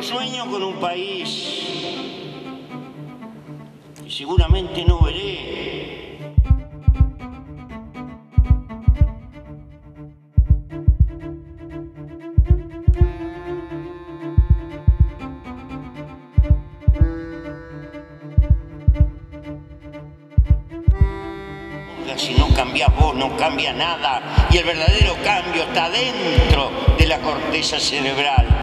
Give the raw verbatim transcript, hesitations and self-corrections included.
Pero sueño con un país que seguramente no veré. Si no cambias vos, no cambia nada. Y el verdadero cambio está dentro de la corteza cerebral.